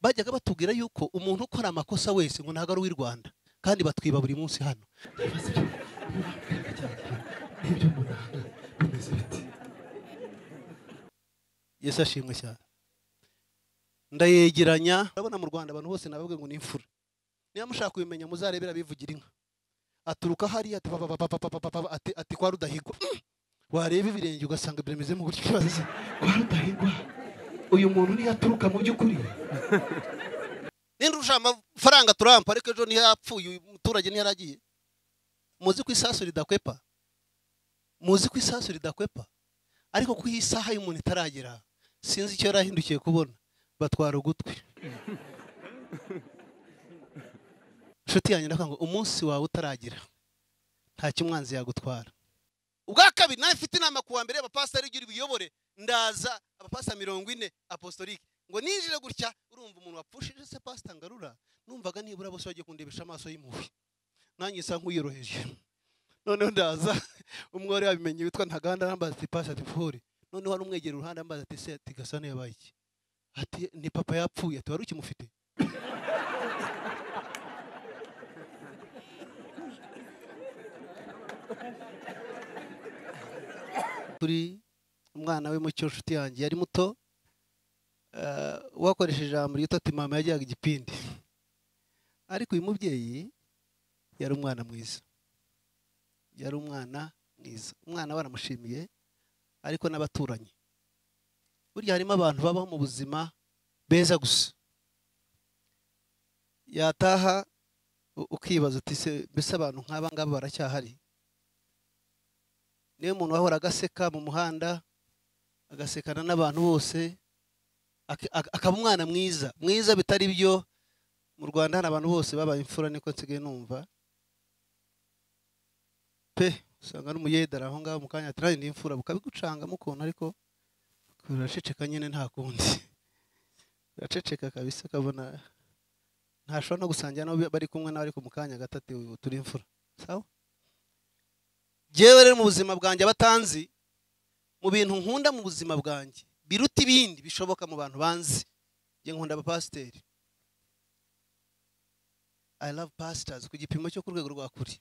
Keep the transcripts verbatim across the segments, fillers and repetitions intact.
bajyaga batubwira yuko umuntu ukora amakosa wese ngo ntago ari uw'i Rwanda kandi batwiba buri munsi hano. Yesu ashimwe cyane. Ndayegeranya, urabona mu Rwanda abantu bose nabavuga ngo ni imfura. Niba mushaka kubimenya muzarebera bivugira inka. Aturuka hariya ati ati kwa Rudahigwa. Wareba ibirenge ugasanga biremeze mu buryo kibazo. Kwa Rudahigwa. Uyu muntu ni yaturuka mu by'ukuri. Nindusha amafaranga turampa ariko ejo ni yapfuye umuturage ni yaragiye. Muzi ko isasu ridakwepa. Muzi ko isasu ridakwepa. Ariko ku isaha y'umuntu itaragera sinzi icyo yarahindukiye kubona batwara ugutwi. Nshuti yanjye ndavuga ngo umunsi wawe utaragira nta kimwanzi yagutwara. Ubwa kabiri nawe mfite inama kuwa mbere abapasiteri ugira ibiyobore ndaza abapasiteri mirongo ine apostolique ngo ninjire gutya urumva umuntu wapfushije se pastor Ngarura numvaga nibura bose bagiye kundebesha amaso y'impuhwe nanjye isa nk'uyoroheje. Noneho ndaza umwore yabimenye witwa Ntaganda nambaza ati pastor Tifuri noneho ari umwegera uruhande ambaza ati se ati Gasane yabaye iki ati ni papa yapfuye ati wari ukimufite. Kuri umwana we mu cyo nshuti yanjye yari muto wakoresheje ijambo ryitwa ati mama yajyaga igipindi ariko uyu mubyeyi yari umwana mwiza yari umwana mwiza umwana baramushimiye ariko n'abaturanyi burya harimo abantu babaho mu buzima beza gusa yataha ukibaza uti se mbese abantu nk'aba ngaba baracyahari. Niyo umuntu wahora agaseka mu muhanda agasekana n'abantu bose akaba umwana mwiza mwiza bitari byo mu Rwanda hano abantu bose babaye imfura niko nsigaye numva pe usanga n'umuyedara aho ngaho mu kanya ati ndi imfura bukabigucanga mukuntu ariko kuraceceka nyine nta kundi uraceceka kabisa kabona ntashobora no gusangira nabo bari kumwe nawe ariko mu kanya gatatu turi imfura sawa. Jewe rero mu buzima bwanjye abatanzi mu bintu nkunda mu buzima bwanjye biruta ibindi bishoboka mu bantu banzi nge nkunda abapasiteri. I love pastors ku gipimo cyo ku rwego rwa kuri.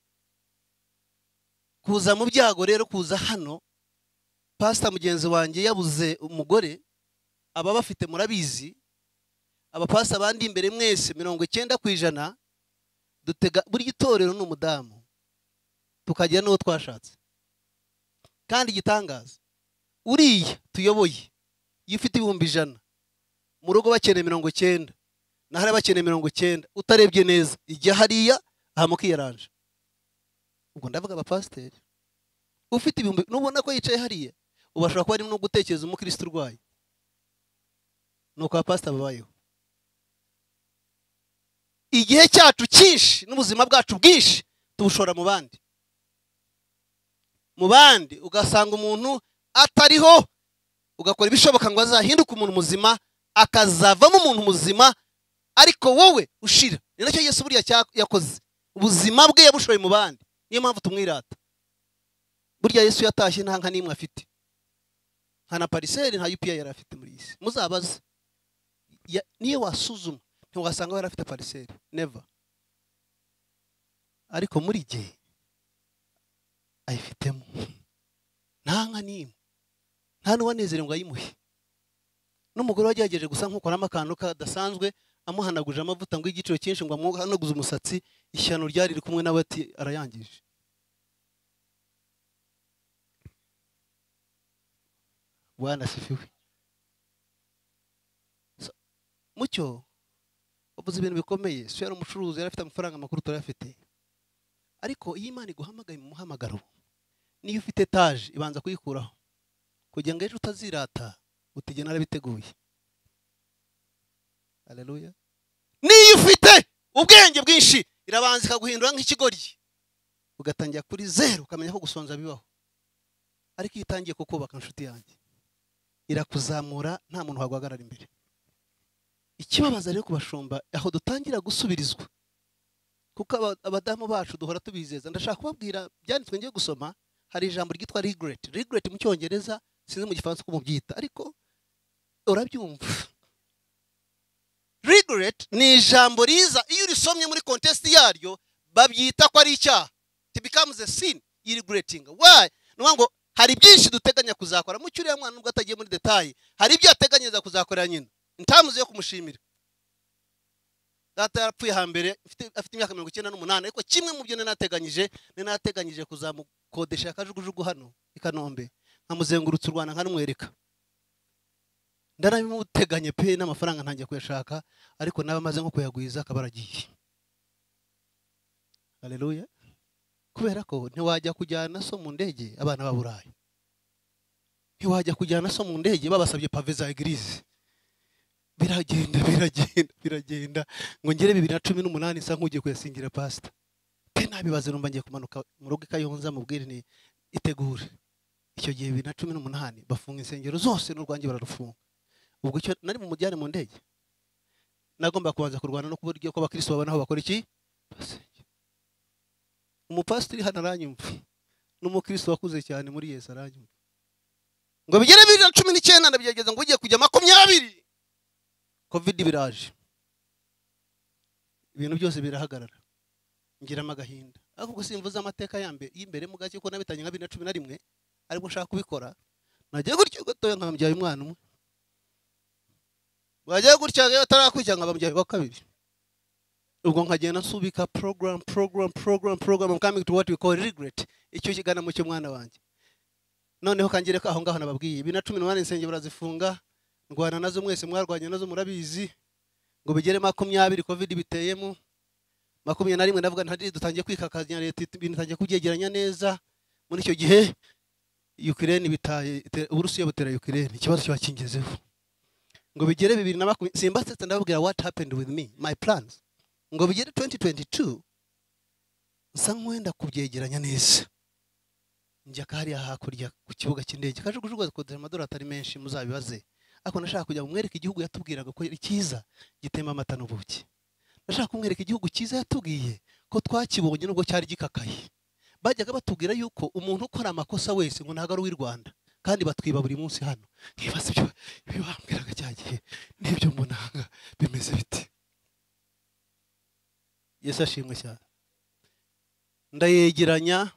Kuza mu byago rero kuza hano pastor mugenzi wanjye yabuze umugore aba bafite murabizi abapastor bandi imbere mwese mirongo icyenda ku ijana dutega buri gitorero n'umudamu tukagira n'uwo twashatse kandi igitangaza uriya tuyoboye iyo ufite ibihumbi ijana mu rugo bakeneye mirongo icyenda nahari bakeneye mirongo icyenda utarebye neza ijya hariya ahamukiyaranje. Ubwo ndavuga abapasiteri ufite ibihumbi nubona ko yicaye hariya ubashobora kuba ari no gutekereza umukristo urwaye nuko abapasiteri babayeho. Igihe cyacu cyinshi n'ubuzima bwacu bwinshi tubushora mu bandi mu bandi ugasanga umuntu atariho ugakora ibishoboka ngo azahinduke umuntu muzima akazavamo umuntu muzima ariko wowe ushira. Ni nacyo Yesu buriya yakoze ubuzima bwe yabushoye mu bandi niyo mpamvu tumwirata. Burya Yesu yatashye nta nka nimwe afite nta na pariseri nta U P I yari afite muri isi muzabaze niyo wasuzuma ntiwasanga yari afite pariseri never ariko muri gihe ayifitemo nta nka nimwe nta n'uwanezere ngo ayimuhe. N'umugore wagerageje gusa nk'ukoramo akantu kadasanzwe amuhanaguje amavuta ngo igiciro cyinshi ngo amuhanaguze umusatsi ishyano ryari riri kumwe nawe ati arayangije. Bwana sifiwe. Mucyo ubuze ibintu bikomeye so yari umucuruzi yari afite amafaranga makuru turayafite ariko iyi Imana iguhamagaye mu muhamagaro niyo ufite etaje ibanza kuyikuraho kugira ngo ejo utazirata utige narabiteguye. Haleluya. Niyo ufite ubwenge bwinshi irabanza ikaguhindura nk'ikigoryi ugatangira kuri zero ukamenya ko gusonza bibaho ariko iyo itangiye kukubaka nshuti yanjye irakuzamura nta muntu wagwagarara imbere. Ikibabaza rero kubashumba aho dutangira gusubirizwa kuko abadamu bacu duhora tubizeza. Ndashaka kubabwira byanditswe ngiye gusoma hari ijambo ryitwa regret. Regret mu cyongereza sinzi mu gifaransa uko mubyita ariko urabyumva. regret ni ijambo riza iyo urisomye muri context yaryo babyita ko ari icyaha. It becomes a sin, you regretting. Why? Nuwa ngo hari byinshi duteganya kuzakora mu cyuriya mwana nubwo atagiye muri detail, hari ibyo ateganyeza kuzakora nyina intamuze yo kumushimira. Data yapfuye hambere afite imyaka mirongo icyenda n'umunani, ariko kimwe mu byo nateganyije nateganyije kuzamukodesha akajugujugu hano i Kanombe nkamuzengurutsa u Rwanda nkanumwereka. Ndarabimuteganye pe n'amafaranga ntangiye kuyashaka, ariko nabamaze nko kuyagwiza akabaragiye. Haleluya. Kubera ko ntiwajya kujyana so mu ndege abana baburaye, ntiwajya kujyana so mu ndege babasabye pave za eglise. Biragenda biragenda biragenda ngo ngere bibiri na cumi n'umunani sa nkugiye kuyasingira pastor pe nabibaze numva ngiye kumanuka mu rugo Kayonza mubwire ni itegure. Icyo gihe bibiri na cumi n'umunani bafunga insengero zose n'urwangi bararufunga. Ubwo cyo nari mu mujyane mu ndege nagomba kubanza kurwana no kuburyo ko abakristo babona aho bakora iki. Umupasiteri hano aranyumva n'umukristo wakuze cyane muri Yesu aranyumva ngo bigere bibiri na cumi n'icyenda ndabyageza ngo ugiye kujya makumyabiri covid biraje ibintu byose birahagarara ngira amagahinda. Ahubwo simvuza amateka yambe y'imbere mu gake ko nabitanye nka bibiri na cumi na rimwe ariko nshaka kubikora nagiye gutyo gatoya nkambyaye umwana umwe wagiye gutya gayo tarakwicanga bamubyaye wa kabiri. Ubwo nkagenda nsubika program program program program I'm coming to what we call regret. Icyo kigana mu cyo mwana wanjye noneho kangire ko aho ngaho nababwiye bibiri na cumi n'umunani insengero barazifunga ndwana nazo mwese mwarwanye nazo murabizi ngo bigere makumyabiri covid biteyemo makumyabiri na rimwe ndavuga ntari dutangiye kwikakazanya leta ibintu tangiye kubyegeranya neza. Muri icyo gihe Ukraine bitaye Uburusiya butera Ukraine ikibazo cyakingezeho ngo bigere bibiri na makumyabiri simbatse ndababwira what happened with me my plans ngo bigere twenty twenty-two nsa nkwenda kubyegeranya neza njya kari hakurya ku kibuga cy'indege kajugujugu kodera amadolari atari menshi muzabibaze. Ako nashaka kujya mwereka igihugu yatubwiraga ko ikiza gitema amata n'ubuki. Nashaka kumwereka igihugu kiza yatubwiye ko twakibonye nubwo cyari gikakaye. Bajyaga batubwira yuko umuntu ukora amakosa wese ngo ntago ari w'i Rwanda kandi batwiba buri munsi hano. Nkibaza ibyo bibambiraga cyagiye n'ibyo munanga bimeze biti. Yesu ashimwe cyane. Ndayegeranya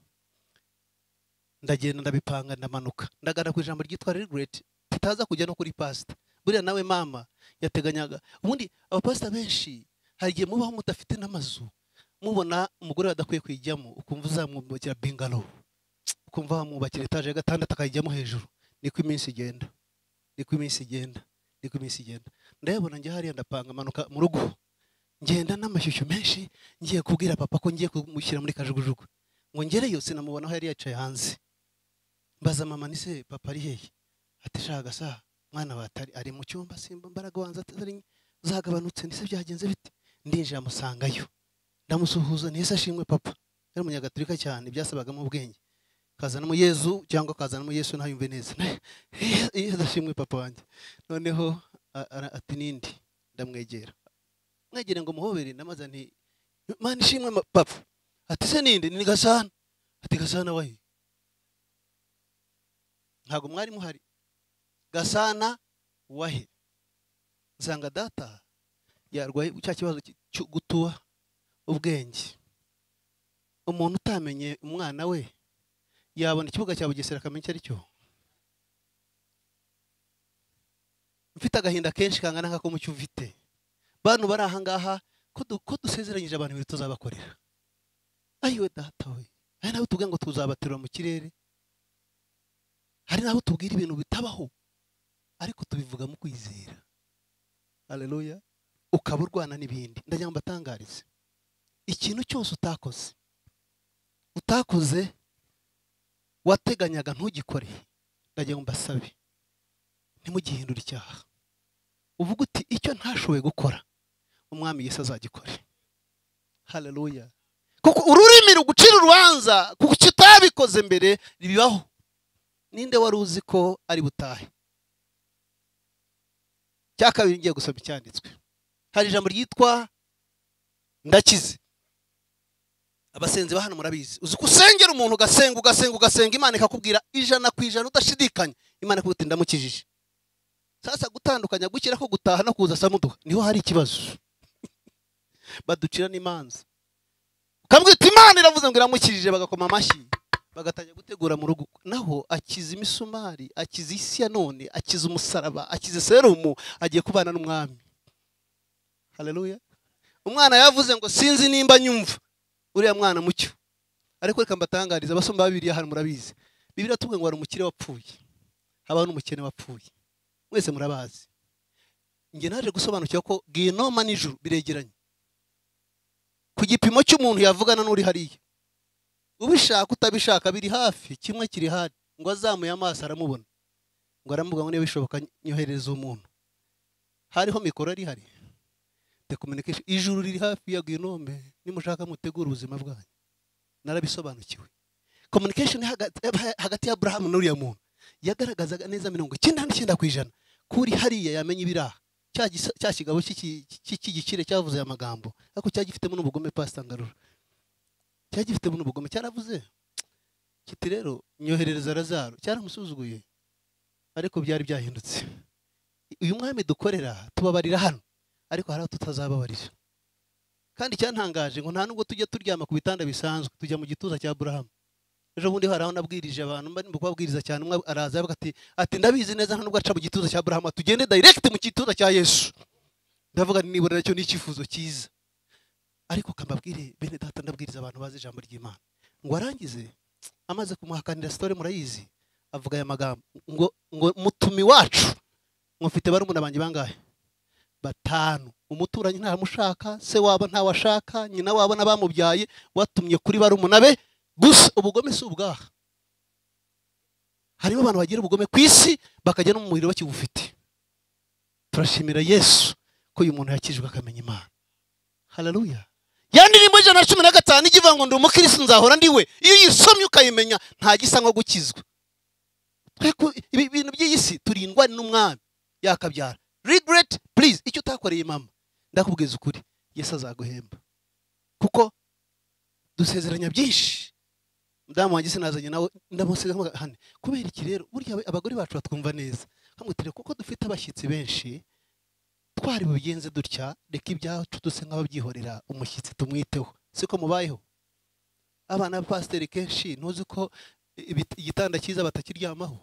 ndagenda ndabipanga ndamanuka ndagana ku ijambo ryitwa regret tutaza kujya no kuri pastor. Buriya nawe mama yateganyaga ubundi abapastor benshi hagiye mubaho mudafite n'amazu mubona umugore adakwiye kwijyamo ukumva uzamwubakira bungalow ukumva amwubakira etage ya gatandatu akayijyamo hejuru. Niko iminsi igenda niko iminsi igenda niko iminsi igenda ndayabona njye hariya ndapanga manuka mu rugo ngenda n'amashyushyu menshi ngiye kubwira papa ko ngiye kumushyira muri kajugujugu ngo ngereyo sinamubona aho yari yacaye hanze. Mbaza mama nise papa ari hehe ati shaga sa mwana batari ari mu cyumba simba mbaraga wanza atari zagabanutse nise byagenze bite. Ndinjira musangayo ndamusuhuza nise ashimwe papa yari umunyagatolika cyane byasabaga mu bwenge kazana mu Yezu cyangwa kazana mu Yesu ntayumve neza. Yesu ashimwe papa wanjye. Noneho ati nindi ndamwegera mwegere ngo muhobere namaza nti mani shimwe papa ati se ninde ni Gasana ati Gasana wahe ntago mwari muhari Gasana wahe nsanga data yarwaye cya kibazo cyo gutuwa ubwenge. Umuntu utamenye umwana we yabona ikibuga cya Bugesera kamenya ari cyo. Mfite agahinda kenshi kangana nkako mu cyuvite bantu bari aha ngaha ko dusezeranyije abantu ibintu tuzabakorera. Ayiwe data we hari naho tubwira ngo tuzabaterura mu kirere, hari naho tubwira ibintu bitabaho ariko tubivuga mu kwizera. Haleluya. Ukaba urwana n'ibindi. Ndagira ngo mbatangarize ikintu cyose utakoze utakoze wateganyaga ntugikore, ndagira ngo mbasabe ntimugihindura icyaha. Uvuga uti icyo ntashoboye gukora umwami Yesu azagikore. Haleluya. Kuko ururimi rugucira urubanza kuko kitabikoze mbere ribibaho. Ninde wari uzi ko ari butahe? Cyakabiri ngiye gusoma icyanditswe. Hari ijambo ryitwa ndakize. Abasenzi bahano murabizi. Uzi kusengera umuntu ugasenga ugasenga ugasenga Imana ikakubwira ijana ku ijana udashidikanya. Imana ikuti ndamukijije. sasa gutandukanya gukira ko gutaha no kuza samuduha niho hari ikibazo. Baducira n'imanza ukambwita Imana iravuze ngo iramukirije bagakoma amashyi bagatangira gutegura mu rugo, naho akiza imisumari, akiza isi ya none, akiza umusaraba, akiza serumu, agiye kubana n'umwami. Haleluya. Umwana yavuze ngo sinzi nimba nyumva uriya mwana mucyo, ariko reka mbatangariza abasomba babiri hano murabizi Bibiliya tubwe ngo wari umukire wapfuye, haba n'umukene wapfuye, mwese murabazi. Nge naje gusobanukira ko Ginoma n'ijuru biregeranye ku gipimo cy'umuntu yavugana n'uri hariya. Ubishaka utabishaka biri hafi, kimwe kiri hari. Ngo azamuye amaso aramubona, ngo aramuvuga ngo niba bishoboka nyohereza umuntu. Hariho mikoro ari hari, the communication, ijuru riri hafi ya Ginome, nimushaka mutegura ubuzima bwanyu. Narabisobanukiwe. Communication hagati ya Abraham n'uriya muntu yagaragazaga neza mirongo icyenda n'icyenda ku ijana kuri hariya yamenye ibiraha. Cya kigabo cy'igikire cyavuze aya magambo, ariko cyagifitemo n'ubugome. Pastor Ngarura cyagifitemo n'ubugome, cyaravuze kiti rero nyoherereza Lazaro, cyaramusuzuguye, ariko byari byahindutse. Uyu mwami dukorera tubabarira hano, ariko hari tutazababarira. Kandi cyantangaje ngo nta nubwo tujya turyama ku bitanda bisanzwe, tujya mu gituza cya Abraham. Ejo bundi haraho nabwirije abantu, mba ndimo kubabwiriza cyane, umwe araza avuga ati ati ndabizi neza nta nubwo aca mu gituza cya Abraham, tugende direct mu gituza cya Yesu. Ndavuga nibura nacyo ni icyifuzo cyiza. Ariko kambabwire bene data, ndabwiriza abantu bazi ijambo ry'Imana. Ngo arangize amaze kumuhakanira story murayizi, avuga aya magambo ngo ngo mutumi wacu mufite barumuna banjye bangahe? Batanu. Umuturanyi ntamushaka, se waba ntawashaka, nyina wabo nabamubyaye, watumye kuri barumuna be gusa. Ubugome si ubwaha. Hariho abantu bagira ubugome ku isi bakajya no mu muriro bakibufite. Turashimira Yesu ko uyu muntu yakijwe akamenya Imana. Haleluya. Yandirimbo ijana na cumi na gatanu igivuga ngo ndi umukristo nzahora ndiwe. Iyo yisomye ukayimenya nta gisa nko gukizwa. Ibi bintu by'isi turindwa n'umwami yakabyara. Regret please, icyo utakoreye mama ndakubwiza ukuri, Yesu azaguhemba, kuko dusezeranya byinshi. Mudamu wanjye sinazanye nawe ndamusiga hane. Kubera iki rero burya abagore bacu batwumva neza, hamwitire kuko dufite abashyitsi benshi, twari bubigenze dutya, reka ibyacu duse nk'ababyihorera, umushyitsi tumwiteho. Siko mubayeho abana ba pasiteri kenshi, ntuzi ko igitanda cyiza batakiryamaho,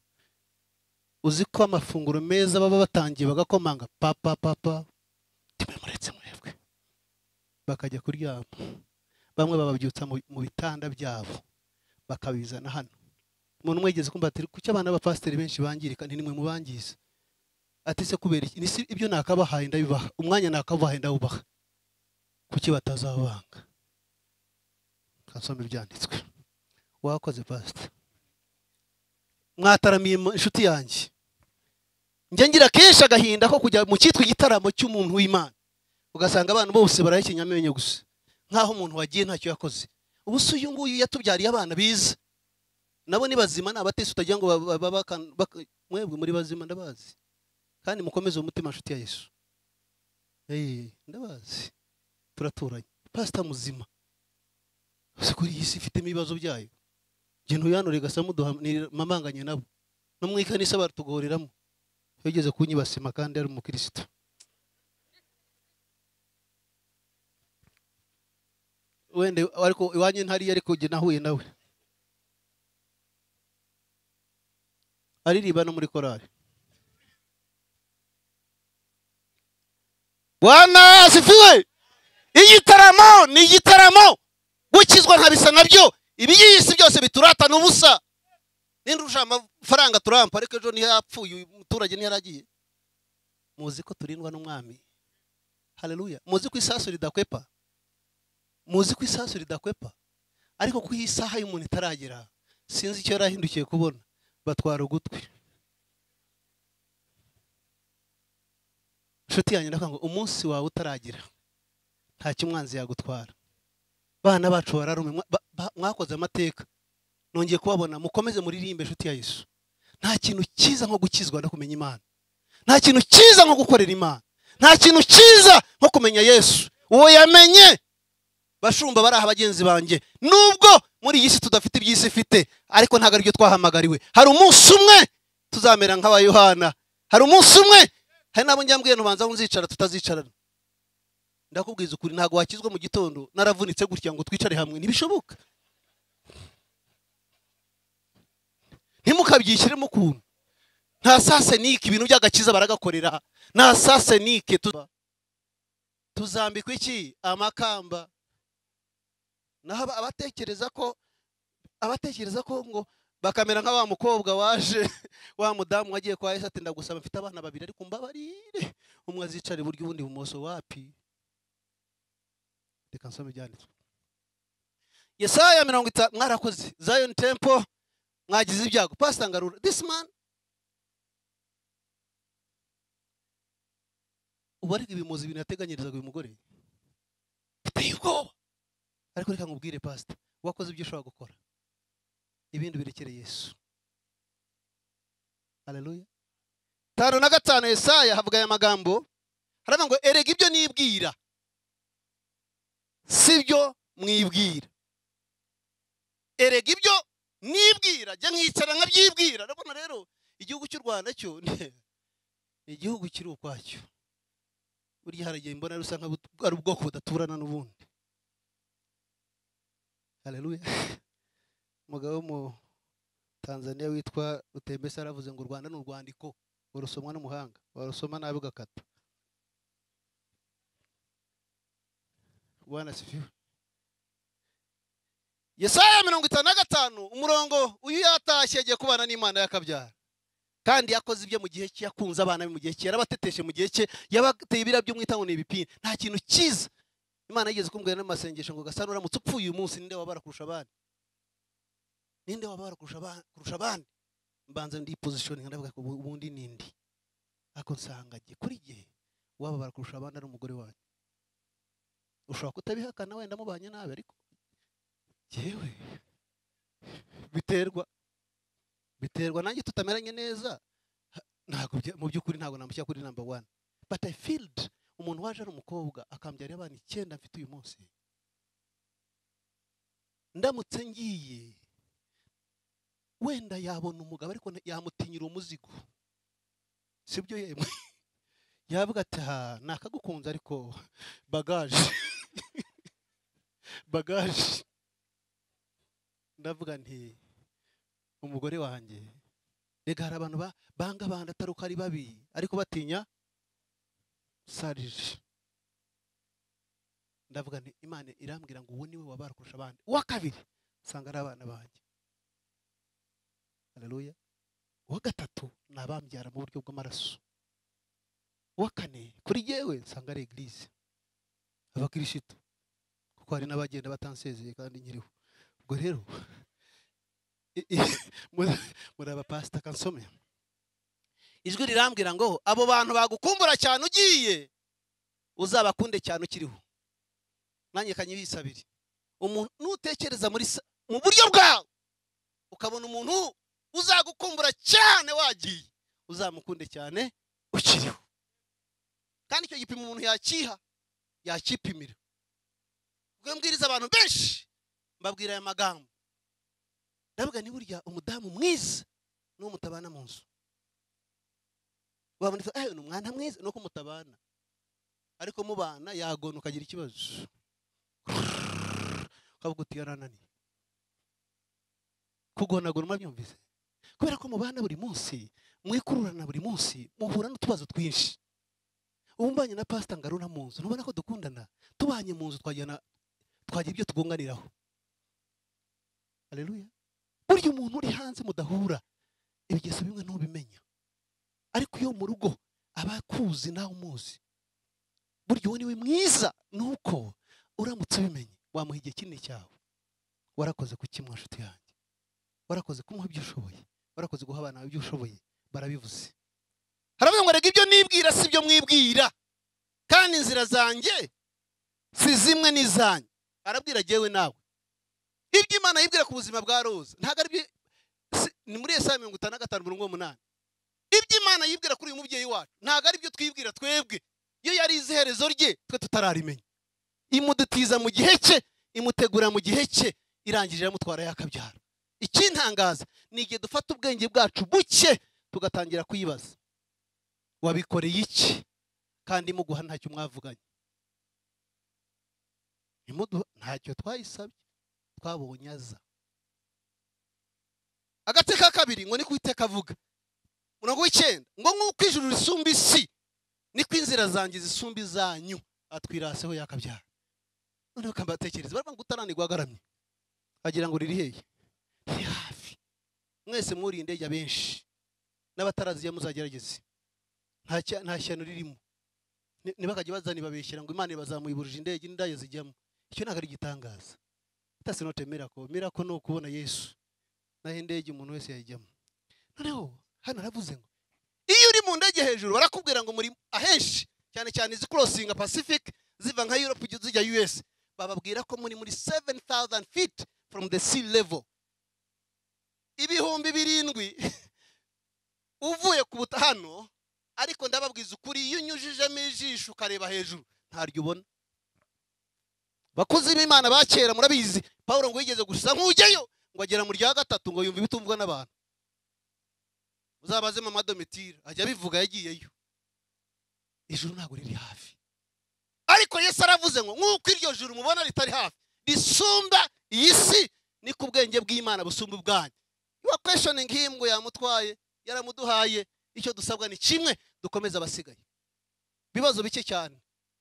uzi ko amafunguro meza baba batangiye bagakomanga papa papa timwe muretse mwebwe, bakajya kuryama. Bamwe bababyutsa mu bitanda byabo bakabizana hano. Umuntu mwegeze kumva ati kuki abana ba pasiteri benshi bangirika, nti nimwe mubangiza. Ati se kubera iki? Nisi ibyo nakabahaye ndabibaha, umwanya nakabahaye ndawubaha, kuki batazabanga? Kasome ibyanditswe. Wakoze pastor, mwataramiye inshuti yanjye. Njye ngira kenshi agahinda ko kujya mu cyitwa igitaramo cy'umuntu w'Imana, ugasanga abantu bose barayikinyamenye gusa, nkaho umuntu wagiye ntacyo yakoze. Ubu se uyu nguyu yatubyariye abana biza, nabo ni bazima, n'abatesi utagira ngo mwebwe muri bazima, ndabazi. Kandi mukomeze umutima nshuti ya Yesu. Eh, ndabazi turaturanye. Pastor muzima, se kuri iyi si ifitemo ibibazo byayo. Nge ntuyanure gasamuduha mamanganye nabo, no mu ikanisa baratugoriramo. Yageze kunyibasima kandi ari umukristo. Wende ariko iwanye ntari ariko nge nahuye nawe. Aririba no muri korali. Bwana asifiwe. Igitaramo ni igitaramo, gukizwa nkabisa nabyo. Ibi yisi byose biturata n'ubusa. Nindusha amafaranga turampa, ariko ejo ni yapfuye umuturage ni yaragiye. Muzi ko turindwa n'umwami. Haleluya. Muzi ko isasu ridakwepa. Muzi ko isasu ridakwepa. Ariko ku isaha y'umuntu itaragera, sinzi icyo yarahindukiye kubona, batwara ugutwi. Nshuti yanjye ndavuga ngo umunsi wawe utaragira, nta kimwanzi yagutwara. Bana bacu bararume, mwakoze amateka, nongeye kubabona, mukomeze muririmbe nshuti ya Yesu. Nta kintu cyiza nko gukizwa no kumenya Imana. Nta kintu cyiza nko gukorera Imana. Nta kintu cyiza nko kumenya Yesu. Uwo yamenye. Bashumba baraha bagenzi banjye, nubwo muri iyi si tudafite ibyisi ifite, ariko ntago ari byo twahamagariwe. Hari umunsi umwe tuzamera nk'aba Yohana, hari umunsi umwe hari nabo njyambwiye ntubanza aho nzicara tutazicarana. Ndakubwiza ukuri ntago wakizwa mu gitondo naravunitse gutya ngo twicare hamwe ntibishoboka. Ntimukabyishyiremo ukuntu. Nta sase niki ibintu by'agakiza baragakorera. Nta sase niki tuzambikwa iki amakamba. Naho abatekereza ko abatekereza ko ngo bakamera nka wa mukobwa waje wa mudamu wagiye kwa Yesu ati ndagusaba mfite abana babiri ariko mbabarire umwe azicare buryo ubundi bumoso wapi. Reka nsome byanditswe. Yesaya mirongo itanu mwarakoze Zion Temple mwagize ibyago. Pastor Ngarura this man ubari ibimuzi ibintu yateganyirizaga uyu mugore biteye ubwoba. Ariko reka nkubwire pastor wakoze ibyo ushobora gukora ibindi birekere Yesu. Haleluya. Tano na gatanu Yesaya havuga aya magambo haravuga ngo erega ibyo nibwira sibyo mwibwira. Erega ibyo nibwira jya nkicara nkabyibwira. Urabona rero igihugu cy'u Rwanda cyo ni igihugu kiri ukwacyo. Burya haragiye mbona rusa nka ari ubwoko budaturana n'ubundi. Haleluya. Mugabo mu Tanzania witwa Utembesa aravuze ngo u Rwanda ni urwandiko urusomwa n'umuhanga warusoma nabi ugakata. Bwana sifiwe. Yesaya mirongo itanu na gatanu umurongo uyu yatashye agiye kubana n'Imana yakabyara kandi yakoze ibyo mu gihe cye yakunze abana mu gihe cye yarabateteshe mu gihe cye yabateye ibirabyo mwitaho n'ibipine. Nta kintu cyiza Imana yigeze kumbwira n'amasengesho ngo Gasana uramutse upfuye uyu munsi ninde wabara kurusha abandi. Ninde wabara kurusha abandi kurusha abandi. Mbanza ndi positioning ndavuga ko ubundi nindi ako nsanga giye kuri gihe wabara kurusha abandi ari umugore wanyu. Ushobora kutabihakana wenda mubanye nabe ariko yewe biterwa biterwa nanjye tutameranye neza ntago mu byukuri ntago namushyira kuri number one. But I felt umuntu waje ari umukobwa akambyara abana icyenda mfite uyu munsi ndamutse ngiye wenda yabona umugabo ariko yamutinyira umuzigo sibyo yemwe yavuga ati ha nakagukunze ariko bagage bagage. Ndavuga nti umugore wanjye rega hari abantu banga banda ataruka ari babi ariko batinya sarije. Ndavuga nti Imana irambwira ngo uwo niwe wabara kurusha abandi. Uwa kabiri sanga ari abana banjye. Haleluya. Uwa gatatu nabambyara mu buryo bw'amaraso. Uwa kane kuri yewe sanga ari eglise abakirishito kuko hari n'abagenda batansezeye kandi nkiriho. Ubwo rero muri aba pastor kansome ijwi rirambwira ngo abo bantu bagukumbura cyane ugiye uzabakunde cyane ukiriho. Nanjye kanyibisabiri umuntu nutekereza muri mu buryo bwawe ukabona umuntu uzagukumbura cyane wagiye uzamukunde cyane ukiriho. Kandi icyo gipimo umuntu yakiha yakipimira. Ubwo mbwiriza abantu benshi mbabwira aya magambo ndavuga ni burya umudamu mwiza no mutabana mu nzu wabonetse eh no mwana mwiza no kumutabana ariko mubana yagona ukagira ikibazo kavuga uti yaranani kugonagura mabyumvise kubera ko mubana buri munsi mwikururana buri munsi muhura n'utubazo twinshi. Umbanye na Pastor Ngarura mu nzu nubona ko dukundana tubanye mu nzu twajyana twagira ibyo tugonganiraho. Haleluya. Burya umuntu uri hanze mudahura ibigeso bimwe ntubimenya ariko iyo mu rugo abakuzi nawe umuzi burya uwo niwe mwiza nuko uramutse ubimenye wamuha igihe kinini cyawe. Warakoze kukimwa nshuti yanjye, warakoze kumuha ibyo ushoboye, warakoze guha abana ibyo ushoboye. Barabivuze haravuga ngo rega ibyo nibwira sibyo mwibwira kandi inzira zanjye si zimwe n'izanyu. Arabwira jewe nawe ibyo Imana yibwira ku buzima bwa Roza ntago ari ni muri Yesaya mirongo itanu na gatanu mirongo umunani. Ibyo Imana yibwira kuri uyu mubyeyi wacu ntago ari byo twibwira twebwe. Iyo yari iziherezo rye twe tutararimenya imudutiza mu gihe cye imutegura mu gihe cye irangije yamutwara yakabyara. Ikintangaza ni igihe dufata ubwenge bwacu buke tugatangira kuyibaza wabikoreye iki kandi muguha ntacyo mwavuganye? Imuduha ntacyo twayisabye, twabonye aza. Agace ka kabiri ngo ni kwiteka avuga umurongo w'icyenda ngo nk'uko ijuru risumba isi niko inzira zanjye zisumba izanyu, atwiraseho yakabyara. Noneho kambatekereza barimo gutaranirwa agaramye agira ngo riri hehe? Ni hafi. Mwese muri indege benshi n'abataraziye muzagerageze, nta nta shyano ririmo. Nibakajya bazani babeshyira ngo Imana bazamuyiburije indege n'indaye zijyamo. Icyo ntabwo ari igitangaza. That's not a miracle. Miracle no kubona Yesu naho indege umuntu wese yayijyamo. Noneho hano aravuze ngo iyo uri mu ndege hejuru barakubwira ngo muri ahenshi cyane cyane izi crossing Pacific ziva nka Europe zijya U S, bababwira ko muri muri seven thousand feet from the sea level, ibihumbi birindwi uvuye ku butahano. Ariko ndababwiza ukuri iyo unyujijemo ijisho ukareba hejuru ntaryo ubona. Bakozi b'Imana bakera murabizi, Paulo ngo yigeze gusa nk'ujyayo ngo agera mu rya gatatu ngo yumva ibitumvwa n'abantu. Uzabaze mama Domitira ajya bivuga yagiyeyo. Ijuru ntabwo riri hafi, ariko Yesu aravuze ngo nk'uko iryo juru mubona ritari hafi risumba iyi si, niko ubwenge bw'Imana busumba ubwanyu. Your questioning him ngo yamutwaye yaramuduhaye, icyo dusabwa ni kimwe, dukomeza abasigaye. Bibazo bike cyane.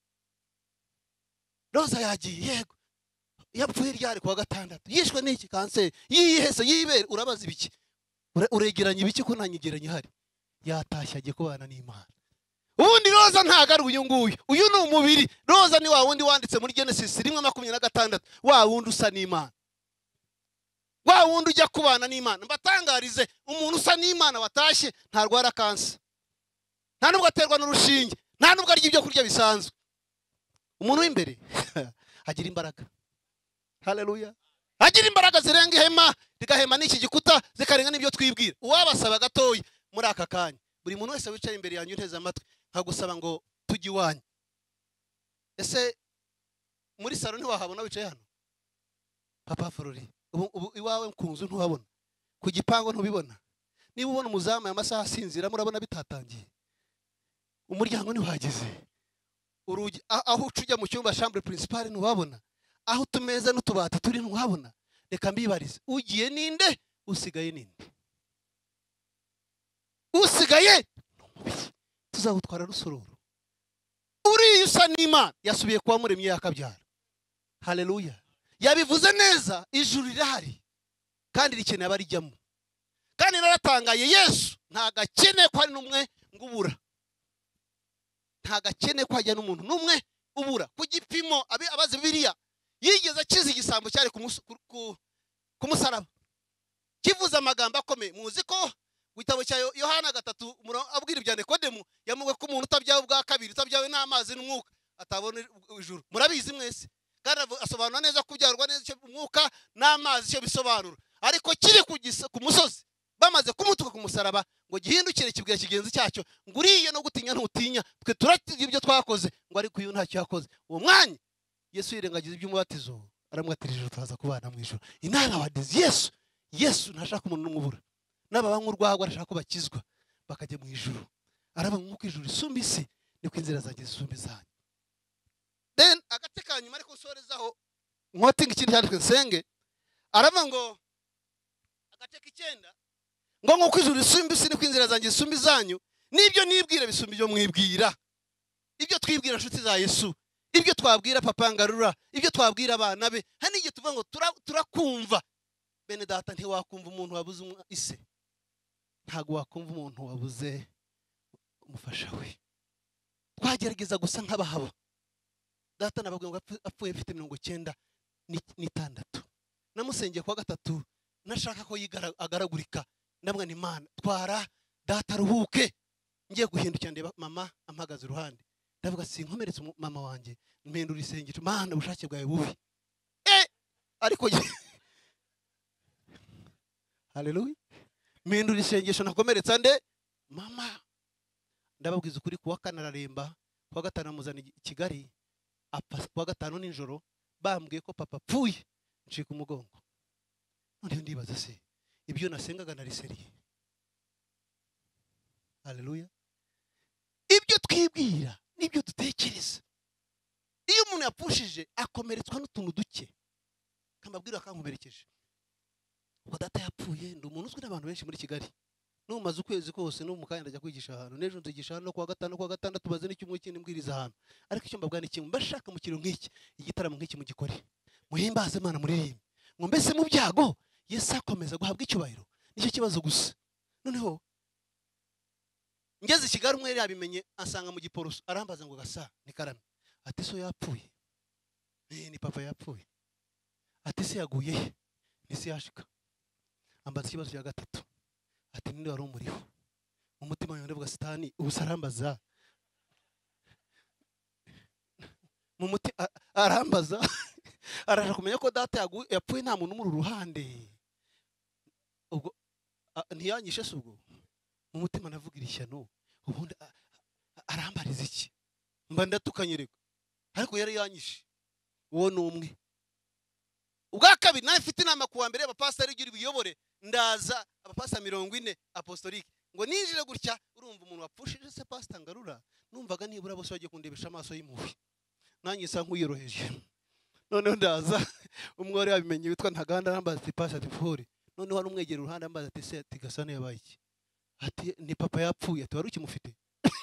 Roza yagiye yego yapfuye ryari kuwa gatandatu, yishwe n'iki kanseri, yihese yibere, urabaza ibiki? Uregeranye ibiki ko ntanyigeranye hari? Yatashye agiye kubana n'Imana. Ubundi Roza ntago ari uyu nguyu, uyu ni umubiri. Roza ni wa wundi wanditse muri Genesis rimwe makumyabiri na gatandatu, wa wundi usa n'Imana, wa wundi ujya kubana n'Imana. Mbatangarize, umuntu usa n'Imana watashye ntarwara kansa, nta nubwo aterwa n'urushinge, nta nubwo arya ibyo kurya bisanzwe. Umuntu w'imbere agira imbaraga. Haleluya. Agira imbaraga zirenga ihema, rigahema n'iki gikuta, zikarenga n'ibyo twibwira. Uwabasaba gatoya muri aka kanya, buri muntu wese wicaye imbere yanyu nteze amatwi, nkagusaba ngo tujye iwanyu. Ese muri salo ntiwahabona wicaye hano? Papa Flori, ubu iwawe kunzu ntuhabona, ku gipango ntubibona? Niba ubona umuzamu y'amasaha asinzira murabona bitatangiye, umuryango ntiwageze, urugi aho ucujya mu cyumba chambre principale ntuhabona, aho tumeza n'utubati turi ntuhabona. Reka mbibarize, ugiye ninde usigaye ninde? Usigaye tuzawutwara rusororo. Uri usa n'Imana yasubiye kuba muremye yakabyara. Haleluya. Yabivuze neza, ijuru rirahari kandi rikeneye abarijyamo. Kandi naratangaye, Yesu ntagakene ko ari numwe ngubura, ntagakene ko hajya n'umuntu numwe ubura. Ku gipimo abazi Bibiliya yigeze akiza igisambo cyari ku musaraba, kivuza amagambo akomeye. Muzi ko witabo cya Yohana gatatu abwira ibya Nikodemu, yamuwe ko umuntu utabyawe bwa kabiri, utabyawe n'amazi n'umwuka atabona ijuru. Murabizi mwese, kandi asobanura neza kubyarwa neza umwuka n'amazi icyo bisobanura. Ariko kiri ku musozi bamaze kumutuka ku musaraba ngo gihindukire kibwira kigenzi cyacyo ngo uriye no gutinya ntutinya, twe turatiye ibyo twakoze, ngo ariko uyu ntacyo yakoze. Uwo mwanya Yesu yirengagiza iby'umubatizo, aramwatirije twaza kubana mu ijuru. Inana wadize Yesu, Yesu ntashaka umuntu n'umubura. N'ababanywa urwagwa arashaka ko bakizwa bakajya mu ijuru. Araba nk'uko ijuru risumba isi niko inzira zanjye zisumba izanyu. Then agace ka nyuma ariko nsorezaho nkotinga ikindi cyanditswe nsenge, arava ngo agace k'icyenda ngo nk'uko ijuru risumba isi niko inzira zanjye zisumba izanyu, n'ibyo nibwira bisumba ibyo mwibwira. Ibyo twibwira inshuti za Yesu, ibyo twabwira papa Ngarura, ibyo twabwira abana be, hani igihe tuvuga ngo turakumva. Bene data, ntiwakumva umuntu wabuze ise, ntago wakumva umuntu wabuze umufasha we. Twagerageza gusa nk'abahaba. Data nababwiye ngo apfuye mfite mirongo icyenda n'itandatu, namusengeye kwa gatatu, nashaka ko yigaragurika. Ndabwa ni Imana, twara data ruhuke. Ngiye guhindukira ndeba mama ampagaze iruhande, ndavuga sinkomeretse mama wanjye, mpendura isengesho, Mana ubushake bwawe bubi. Eh ariko haleluya, mpendura isengesho nakomeretsa nde mama. Ndababwiza ukuri, kuwa kane araremba, kuwa gatanu amuzana i Kigali, apa kuwa gatanu nijoro bambwiye ko papa apfuye, ncika umugongo. None ndibaza se ibyo nasengaga nariseriye. Haleluya. twibwira n'ibyo dutekereza. Iyo umuntu yapfushije akomeretswa n'utuntu duke, kamabwira akankomerekeje, ubwo data yapfuye, ndi umuntu uzwi n'abantu benshi muri Kigali, numaze ukwezi kose no mu kanya ndajya kwigisha ahantu, n'ejo nzigisha hano kwa gatanu kwa gatandatu baze n'icyumwe kindi mbwiriza ahantu. Ariko icyo mbabwira ni kimwe, mbashaka mu kintu nk'iki, igitaramo nk'iki mu gikore, muhimbaze Imana muririmbe, ngo mbese mu byago Yesu akomeza guhabwa icyubahiro. Nicyo kibazo gusa. Noneho ngeze Kigali, umwe yabimenye asanga mu Giporoso, arambaza ngo Gasa ni Karame, ati so yapfuye? Eh, ni papa yapfuye. Ati se yaguye he? Ni se yashika. Ambaza ikibazo cya gatatu, ati ninde wari umuriho? Mu mutima wanjye ndavuga Satani ubusarambaza, mu muti arambaza araje kumenya ko data yapfuye nta muntu muri ruhande. Ubwo ntiyanyishe se, ubwo mu mutima navugira ishyano, ubundi arambariza iki? Mba ndatukanyereka, ariko yari yanyishe. Uwo ni umwe. Ubwa kabiri nawe mfite inama kuwa mbere y'abapasiteri ugira ibiyobore, ndaza abapasiteri mirongo ine apostolique, ngo ninjire gutya, urumva umuntu wapfushije se pastor Ngarura, numvaga nibura bose bagiye kundebesha amaso y'impuhwe, nanjye isa nk'uyoroheje. Noneho ndaza, umwe wari yabimenye witwa Ntaganda arambaza ati pastor Tifuri, noneho wari umwegera uruhande ambaza ati se ati Gasa ne yabaye iki? Ati ni papa yapfuye. Ati wari ukimufite?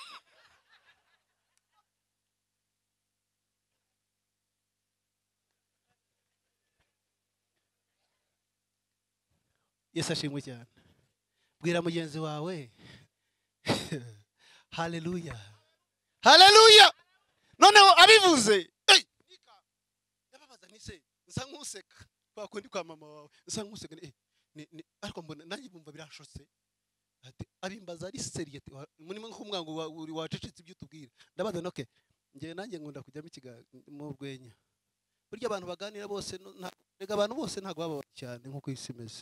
Yesu ashimwe cyane. Bwira mugenzi wawe haleluya, haleluya. Noneho abivuze, hey, yababaza ni se nsa nkuseka kwa kundi kwa mama wawe, nsa nkuseka eh, ni ariko mbona nanjye bumva birashotse. Ati abimbaza ari seriye, muri nk'umwango wacecetse ibyo tubwira. Ndabaza noke ngiye nanjye ngunda kujya mu kiga mu rwenya. Burya abantu baganira bose, rega abantu bose ntago baba cyane nkuko isi imeze.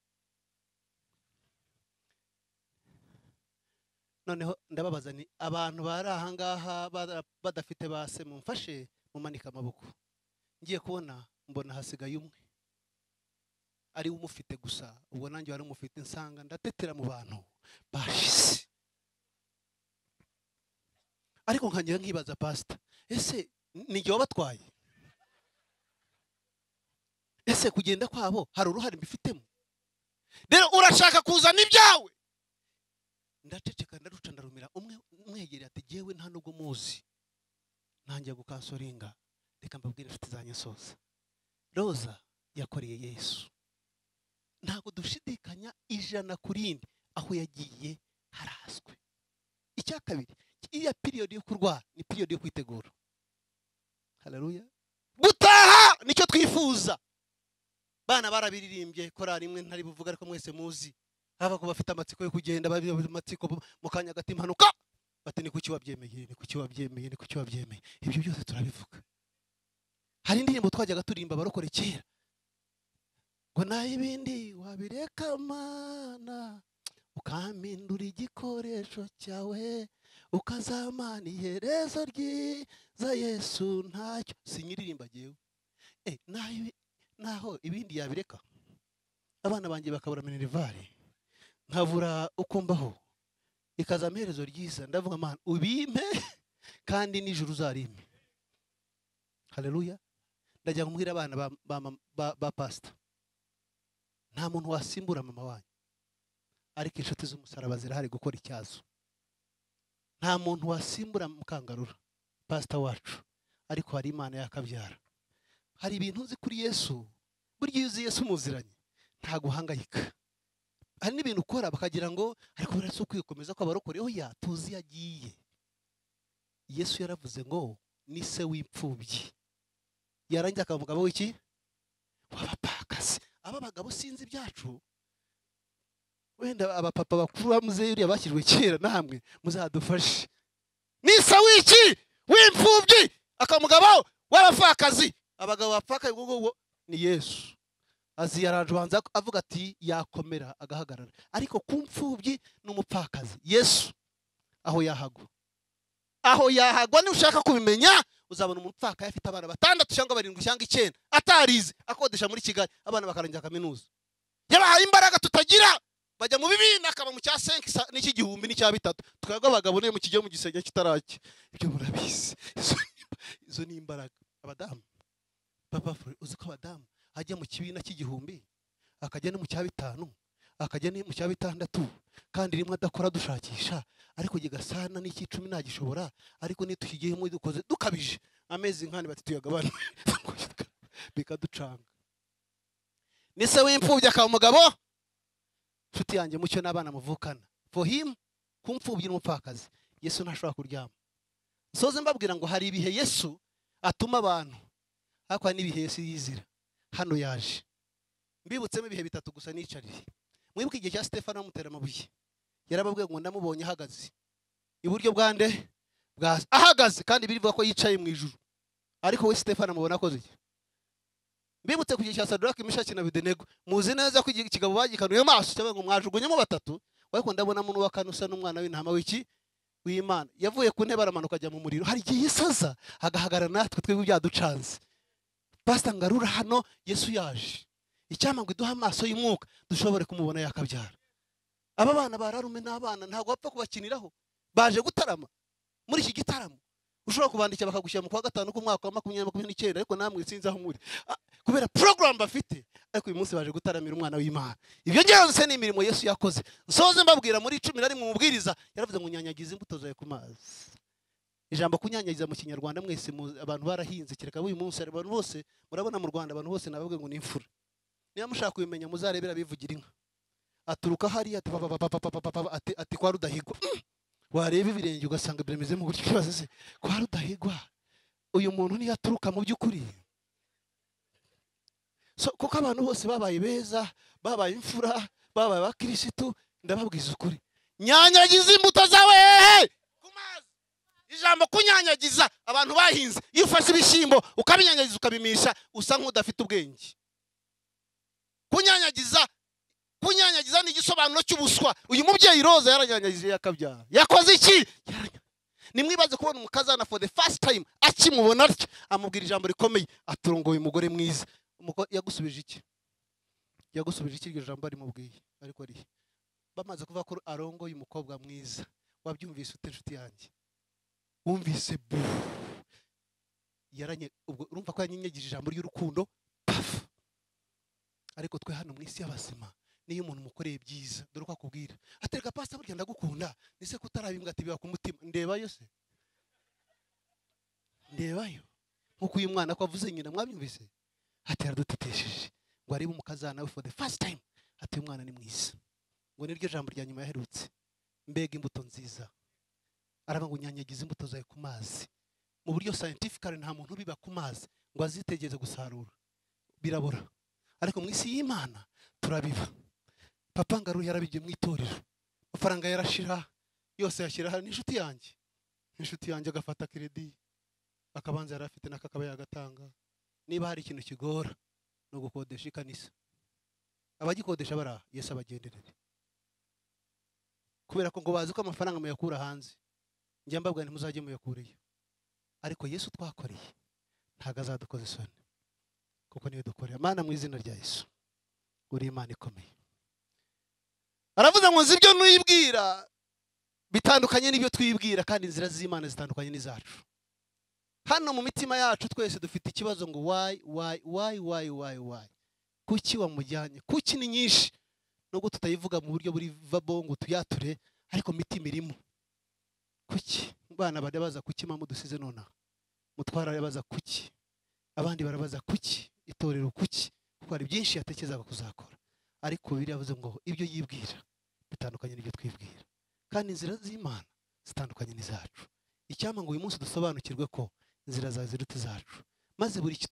Noneho ndababaza ni abantu bari aha ngaha badafite base, mumfashe mumanika amaboko. Ngiye kubona mbona hasigaye umwe, ari umufite gusa. Ubwo nanjye wari umufite, nsanga ndatetera mu bantu bashize. Ariko nkangira nkibaza pastor, ese nijye wabatwaye? Ese kugenda kwabo hari uruhare mbifitemo? Rero urashaka kuzana ibyawe? Ndaceceka ndaruca ndarumira. Umwe umwegereye ati jewe nta nubwo muzi, nanjye gukansoringa, reka mbabwire inshuti zanjye soza, Roza yakoreye Yesu. Ntago dushidikanya ijana kurindi aho yagiye harazwe. Icya kabiri, iya period yo kurwara ni period yo kwitegura. Haleluya. Gutaha nicyo twifuza. Bana barabiririmbye korari imwe ntari buvuga ariko mwese muzi. Hava ko bafite amatsiko yo kugenda, babi amatsiko mu kanya gati impanuka, bati ni kuki wabyemeye, ni kuki wabyemeye, ni kuki wabyemeye. Ibyo byose turabivuga. Hari indirimbo twajyaga turimba barokore kera, ngo nayibindi wabireka Mana ukampindura igikoresho cyawe, ukazamana iherezo ryiza Yesu ntacyo. Sinyiririmba jewe eh nayo naho ibindi yabireka, abana banjye bakabura minerivare, nkabura uko mbaho, ikaza amaherezo ryiza. Ndavuga Mana ubimpe kandi nijuru uzarime. Haleluya. Ndajya kumubwira abana ba ba, ba, ba pastor, nta muntu wasimbura mama wanyu, ariko inshuti z'umusaraba zirahari gukora icyazo. Nta muntu wasimbura Mukangarura pastor wacu, ariko hari Imana yakabyara. Hari ibintu uzi kuri Yesu, burya iyo uzi Yesu muziranye nta guhangayika. Hari n'ibintu ukora bakagira ngo ariko birasa ukwikomeza ko abarokoreho ya tuzi yagiye. Yesu yaravuze ngo ni se w'imfubyi, yarangiye akamugabo w'iki w'abapakasi. Aba bagabo sinzi byacu, wenda abapapa bakuru bamuze yuri yabakirwe kera, namwe muzadufashe. Ni se w'iki w'imfubyi, akamugabo w'abapfakazi. Abagabo bapfaka ubwo ni Yesu. Azi yarajubanza avuga ati yakomera agahagarara, ariko kumfubyi n'umupfakazi Yesu aho yahagwa, aho yahagwa. Ni ushaka kubimenya uzabona umupfaka yafite abana batandatu cyangwa barindwi cyangwa icyenda, atarize akodesha muri Kigali, abana bakarangira kaminuza. Yabahaye imbaraga tutagira, bajya mu bibina akaba mu cya senki n'iki gihumbi n'icya bitatu twebwe abagabo niyo mu kijya mu gisenge kitaraki ibyo murabizi izo ni imbaraga abadamu papa uzi ko abadamu ajya mu kibina cy'igihumbi akajya no mu cya bitanu akajya no mu cya bitandatu kandi rimwe adakora dushakisha ariko gigasana n'ikicumi nagishobora ariko nitukigiyemo dukoze dukabije amezi nkane bati tuyagabana bikaducanga nise w'imfubyi akaba umugabo nshuti yanjye mucyo n'abana muvukana for him kumfubyi n'umupfakazi Yesu ntashobora kuryama soze mbabwira ngo hari ibihe Yesu atuma abantu ariko n'ibihe Yesu yizira hano yaje mbibutsemo ibihe bitatu gusa nicariye mwibuke igihe cya Stefano amutera amabuye yarababwiye ngo ndamubonye ahagaze iburyo bwande bwa ahagaze kandi birivuga ko yicaye mu ijuru ariko we Stefano amubona akoze iki mbibutse ku gihe cya Sadraki Meshaki na Abedenego muzi neza ko ikigabo bagikanuye maso cyabaye ngo mwajugunyemo batatu ariko ndabona muntu wa kane usa n'umwana w'intama w'iki w'Imana yavuye ku ntebe aramanuka ajya mu muriro hari igihe yisaza agahagarara natwe twebwe byaducanze pastor ngarura hano Yesu yaje icyamangwe duha amaso y'umwuka dushobore kumubona yakabyara aba bana bararume n'abana ntago bapfa kubakiniraho baje gutarama muri iki gitaramo ushobora kubandikira bakagushyira mu kwa gatanu ku mwaka wa makumyabiri makumyabiri n'icyenda ariko namwe sinzi aho muri kubera program bafite ariko uyu munsi baje gutaramira umwana w'Imana ibyo byose ni imirimo Yesu yakoze nsoze mbabwira muri cumi na rimwe mubwiriza yaravuze ngo nyanyagize imbuto zawe ku mazi ijambo kunyanyagiza mu kinyarwanda mwese abantu barahinze kireka uyu munsi abantu bose murabona mu Rwanda abantu bose nababwe ngo ni imfura niba mushaka kubimenya muzarebera bivugira inka aturuka hari ati ati kwa Rudahigwa wareba ibirenge ugasanga biremeze mu buryo kibazo se kwa Rudahigwa uyu muntu ni yaturuka mu by'ukuri so kuko abantu bose babaye beza babaye imfura babaye abakirisitu ndababwiza ukuri nyanyagiza imbuto zawe ku mazi ijambo kunyanyagiza abantu bahinze iyo ufashe ibishyimbo ukabinyanyagiza ukabimisha usa nk'udafite ubwenge kunyanyagiza kunyanyagiza ni igisobanuro cy'ubuswa uyu mubyeyi Roza yaranyanyagije yakabyara yakoze iki nimwibaze kubona umukazana for the first time akimubona atyo amubwira ijambo rikomeye aturongoye umugore mwiza yagusubije iki yagusubije iki iryo jambo arimubwiye ariko ari bamaze kuvuga ko arongoye umukobwa mwiza wabyumvise ute nshuti yanjye wumvise bu yaranye ubwo urumva ko yanyenyagije ijambo ry'urukundo ariko twe hano mu isi y'abazima niyo umuntu mukoreye byiza dore ko akubwira atereka pastor burya ndagukunda nise kutarabimbwa ati biba ku mutima ndebayo se ndebayo nkuko uyu mwana ko avuze nyina mwabyumvise ati yaradutetesheje ngo arebe umukazana we for the first time ati uyu mwana ni mwiza ngo niryo jambo rya nyuma yaherutse mbega imbuto nziza araba ngo nyanyagize imbuto zawe ku mazi mu buryo scientifically nta muntu biba ku mazi ngo azitegereze gusarura birabura ariko mu isi y'Imana turabiba papa ngaru yarabigiye mu itorero amafaranga yarashira yose yashyira n'inshuti yanjye inshuti yanjye agafata credit akabanza yarafite nakakaba yagatanga niba hari ikintu kigora no gukodesha ikanisa abagikodesha bara Yesu abagenderere kubera ko ngo bazi ko amafaranga muyakura hanze njye mbabwa ntimuzajye muyakureyo ariko Yesu twakoreye ntago azadukoza isoni kuko niwe dukorera Mana mu izina rya Yesu uri Imana ikomeye aravuze ngo nzi ibyo nuyibwira bitandukanye n'ibyo twibwira kandi inzira z'Imana zitandukanye n'izacu hano mu mitima yacu twese dufite ikibazo ngo why why why why why why kuki wamujyanye kuki ni nyinshi nubwo tutayivuga mu buryo buri vabongo tuyature ariko mitima irimo kuki bana badabaza kuki mama dusize nona mutwara yabaza kuki abandi barabaza kuki itorero kuki kuko hari byinshi yatekerezaga kuzakora ariko biri yavuze ngo ibyo yibwira bitandukanye n'ibyo twibwira kandi inzira z'Imana zitandukanye n'izacu icyama ngo uyu munsi dusobanukirwe ko inzira za ziruta zacu maze buri